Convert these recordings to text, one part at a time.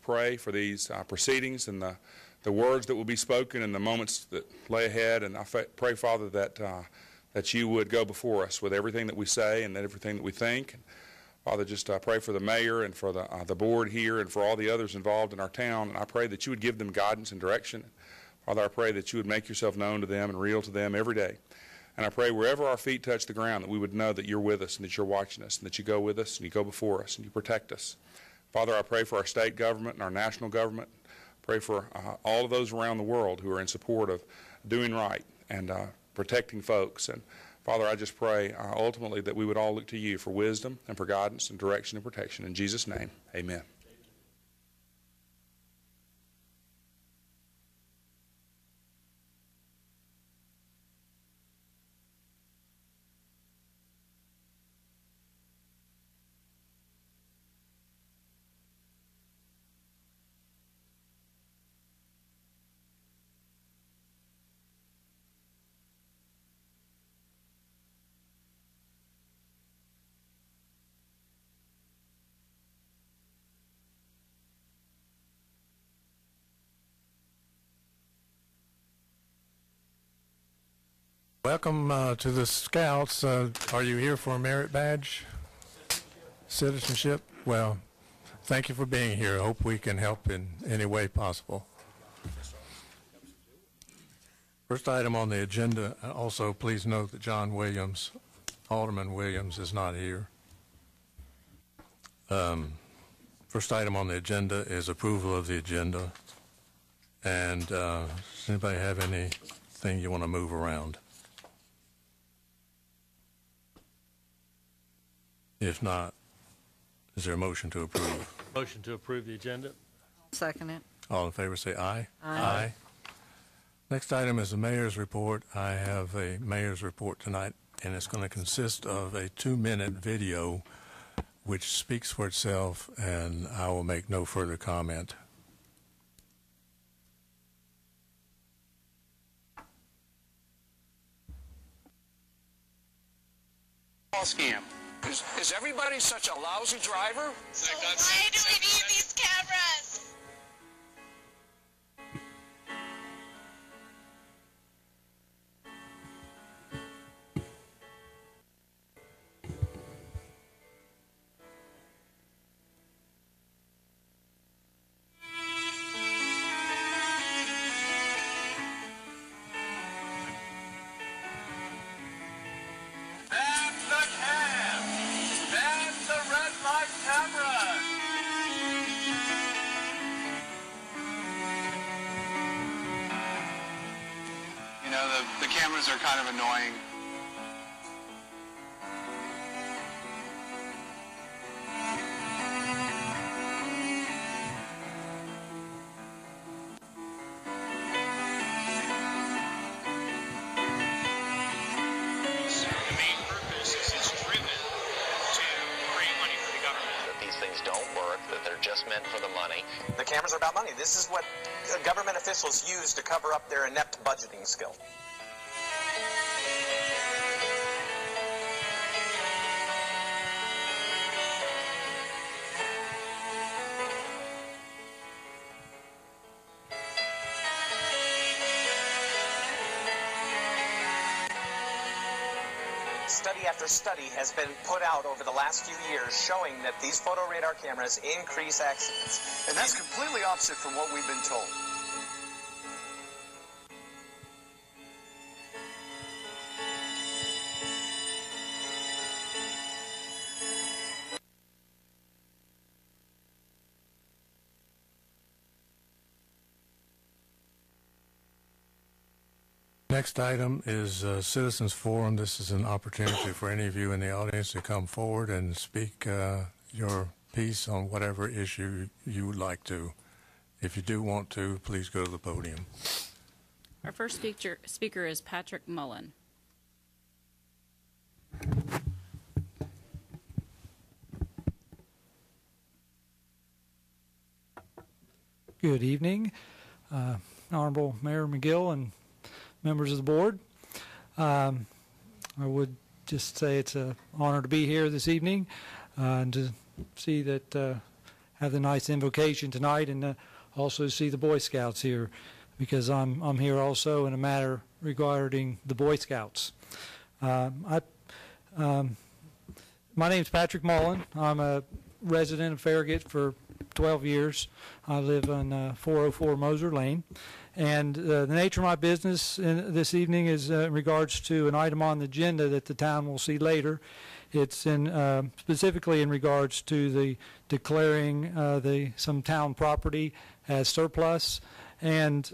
pray for these proceedings and the words that will be spoken in the moments that lay ahead. And I pray, Father, that you would go before us with everything that we say and everything that we think. And Father, just pray for the mayor and for the board here and for all the others involved in our town. And I pray that you would give them guidance and direction. Father, I pray that you would make yourself known to them and real to them every day. And I pray wherever our feet touch the ground that we would know that you're with us and that you're watching us and that you go with us and you go before us and you protect us. Father, I pray for our state government and our national government. Pray for all of those around the world who are in support of doing right and protecting folks. And Father, I just pray ultimately that we would all look to you for wisdom and for guidance and direction and protection. In Jesus' name, amen. Welcome to the Scouts. Are you here for a merit badge? Citizenship? Well, thank you for being here. I hope we can help in any way possible. First item on the agenda, also please note that John Williams, Alderman Williams, is not here. First item on the agenda is approval of the agenda. And does anybody have anything you want to move around? If not, is there a motion to approve? Motion to approve the agenda. Second it. All in favor say aye. Aye. Next item is the mayor's report. I have a mayor's report tonight, and it's going to consist of a 2-minute video which speaks for itself, and I will make no further comment. Scam. Is everybody such a lousy driver? So why do we need these cameras? The cameras are kind of annoying. The main purpose is it's driven to create money for the government. That these things don't work, that they're just meant for the money. The cameras are about money. This is what government officials use to cover up their inept budgeting skill. Study after study has been put out over the last few years showing that these photo radar cameras increase accidents. And that's completely opposite from what we've been told. Next item is Citizens Forum. This is an opportunity for any of you in the audience to come forward and speak your piece on whatever issue you would like to. If you do want to, please go to the podium. Our first speaker is Patrick Mullen. Good evening, Honorable Mayor McGill and members of the board. I would just say it's an honor to be here this evening and to see that have the nice invocation tonight, and also see the Boy Scouts here, because I'm here also in a matter regarding the Boy Scouts. My name's Patrick Mullen. I'm a resident of Farragut for 12 years. I live on 404 Moser Lane. And the nature of my business this evening is in regards to an item on the agenda that the town will see later. It's in specifically in regards to the declaring some town property as surplus, and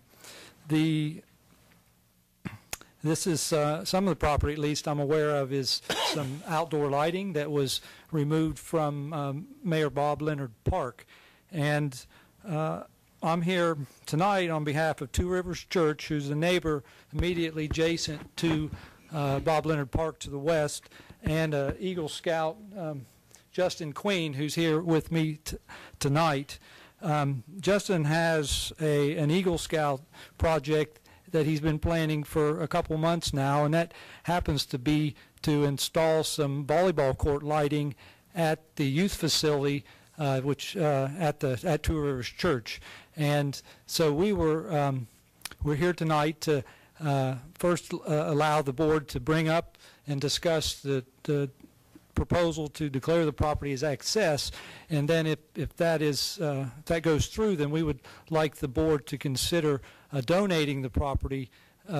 this is some of the property, at least I'm aware of, is some outdoor lighting that was removed from Mayor Bob Leonard Park. And I'm here tonight on behalf of Two Rivers Church, who's a neighbor immediately adjacent to Bob Leonard Park to the west, and Eagle Scout Justin Queen, who's here with me tonight. Justin has an Eagle Scout project that he's been planning for a couple months now, and that happens to be to install some volleyball court lighting at the youth facility, which at Two Rivers Church. And so we're here tonight to first allow the board to bring up and discuss the proposal to declare the property as excess, and then if that goes through, then we would like the board to consider donating the property,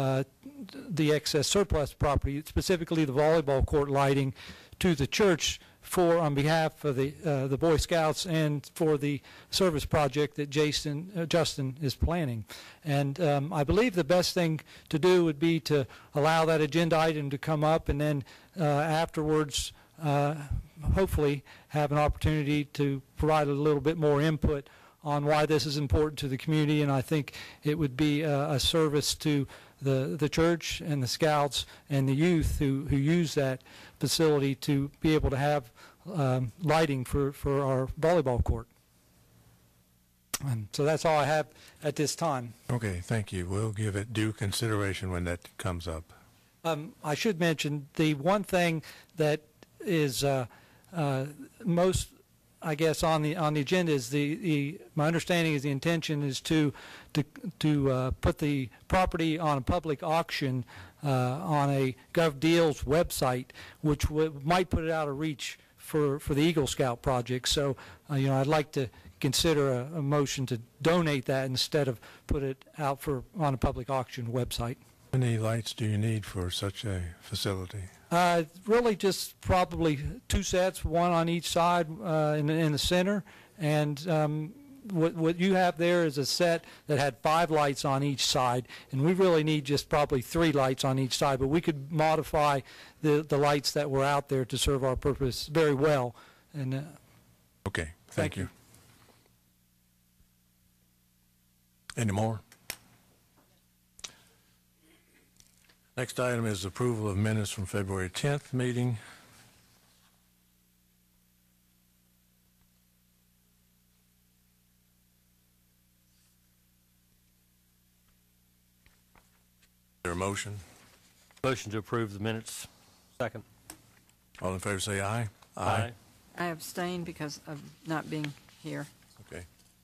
the excess surplus property, specifically the volleyball court lighting, to the church on behalf of the Boy Scouts and for the service project that Justin is planning. And I believe the best thing to do would be to allow that agenda item to come up, and then afterwards hopefully have an opportunity to provide a little bit more input on why this is important to the community. And I think it would be a service to the church and the scouts and the youth who use that facility to be able to have lighting for our volleyball court. And so that's all I have at this time. Okay, thank you. We'll give it due consideration when that comes up. I should mention the one thing that is most, I guess, on the agenda is my understanding is the intention is to put the property on a public auction on a GovDeals website, which might put it out of reach for the Eagle Scout project. So I'd like to consider a motion to donate that instead of put it out on a public auction website. How many lights do you need for such a facility? Really just probably 2 sets, one on each side in the center. And what you have there is a set that had 5 lights on each side, and we really need just probably 3 lights on each side. But we could modify the lights that were out there to serve our purpose very well. And okay, thank you. Any more? Next item is approval of minutes from February 10th meeting. Is there a motion? Motion to approve the minutes. Second. All in favor say aye. Aye. I abstain because of not being here. Okay.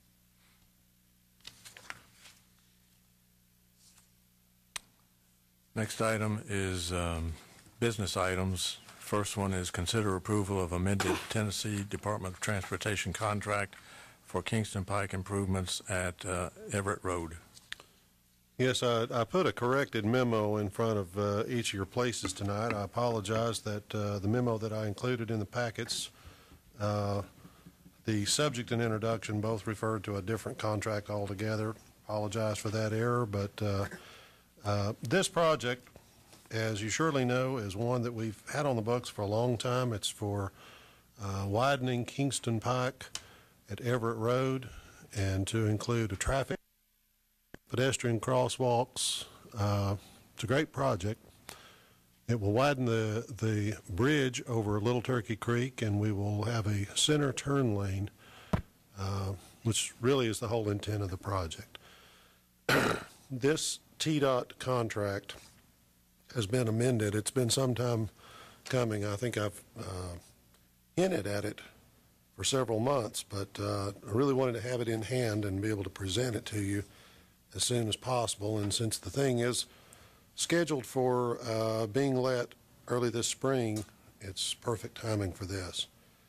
Next item is business items. First one is consider approval of amended Tennessee Department of Transportation contract for Kingston Pike improvements at Everett Road. Yes, I put a corrected memo in front of each of your places tonight. I apologize that the memo that I included in the packets, the subject and introduction both referred to a different contract altogether. Apologize for that error, but this project, as you surely know, is one that we've had on the books for a long time. It's for widening Kingston Pike at Everett Road, and to include a traffic, pedestrian crosswalks. It's a great project. It will widen the bridge over Little Turkey Creek, and we will have a center turn lane, which really is the whole intent of the project. This TDOT contract has been amended. It's been some time coming. I think I've hinted at it for several months, but I really wanted to have it in hand and be able to present it to you as soon as possible. And since the thing is scheduled for being let early this spring, it's perfect timing for this.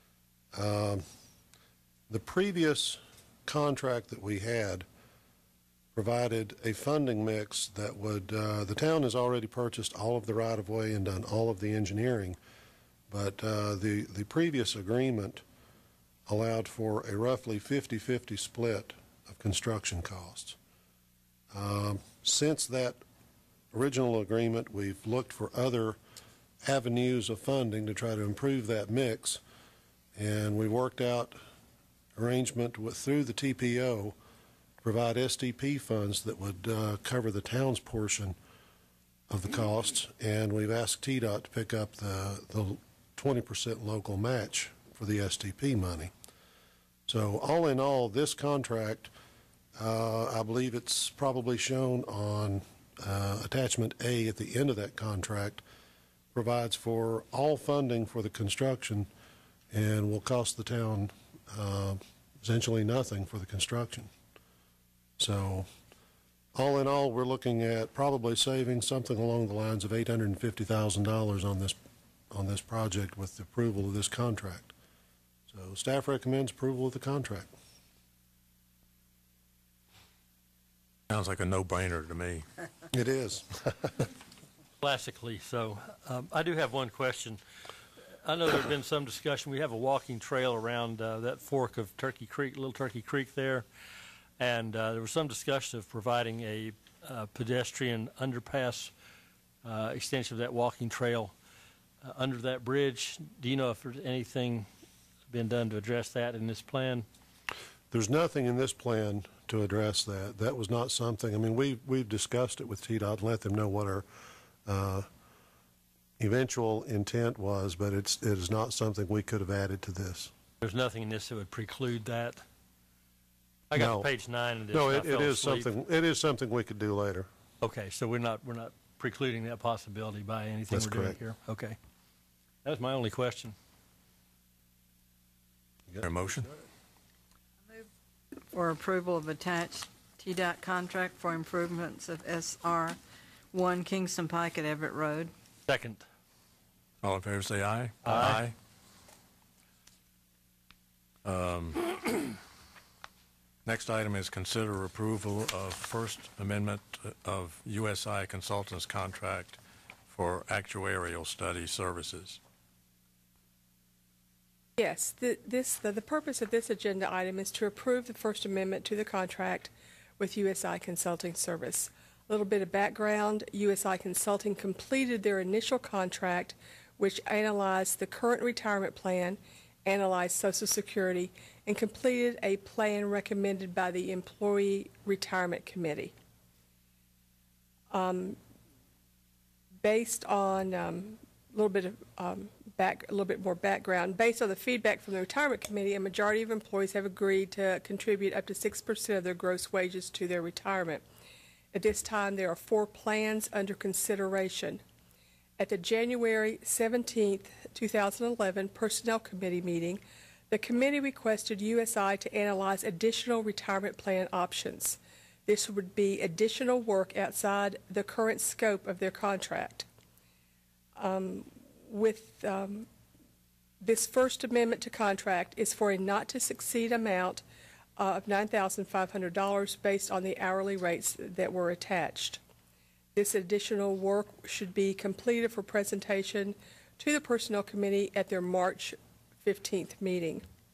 The previous contract that we had provided a funding mix that would, the town has already purchased all of the right-of-way and done all of the engineering, but the previous agreement allowed for a roughly 50-50 split of construction costs. Since that original agreement, we've looked for other avenues of funding to try to improve that mix, and we worked out arrangement through the TPO to provide STP funds that would cover the town's portion of the costs, and we've asked TDOT to pick up the 20% local match for the STP money. So all in all, this contract, I believe it's probably shown on attachment A at the end of that contract, provides for all funding for the construction and will cost the town essentially nothing for the construction. So all in all, we're looking at probably saving something along the lines of $850,000 on this project with the approval of this contract. So staff recommends approval of the contract. Sounds like a no-brainer to me. It is. Classically so. I do have one question. I know there's been some discussion. We have a walking trail around that fork of Turkey Creek, Little Turkey Creek there, and there was some discussion of providing a pedestrian underpass extension of that walking trail under that bridge. Do you know if there's anything been done to address that in this plan? There's nothing in this plan to address that. That was not something, I mean, we've discussed it with TDOT and let them know what our eventual intent was, but it is not something we could have added to this. There's nothing in this that would preclude that? I got No. to page 9 of this. No, and I it fell is asleep. something. It is something we could do later. Okay, so we're not precluding that possibility by anything That's we're correct. doing here. Okay, that was my only question. Is there a motion? For approval of attached TDOT contract for improvements of SR 1 Kingston Pike at Everett Road. Second. All in favor say aye. Aye. Next item is consider approval of First Amendment of USI Consultants contract for actuarial study services. Yes, the purpose of this agenda item is to approve the First Amendment to the contract with USI Consulting Service. A little bit of background: USI Consulting completed their initial contract, which analyzed the current retirement plan, analyzed Social Security, and completed a plan recommended by the Employee Retirement Committee. Based on a little bit more background. Based on the feedback from the Retirement Committee, a majority of employees have agreed to contribute up to 6% of their gross wages to their retirement. At this time, there are 4 plans under consideration. At the January 17, 2011 Personnel Committee meeting, the committee requested USI to analyze additional retirement plan options. This would be additional work outside the current scope of their contract. This First Amendment to contract is for a not-to-succeed amount of $9,500 based on the hourly rates that were attached. This additional work should be completed for presentation to the Personnel Committee at their March 15th meeting.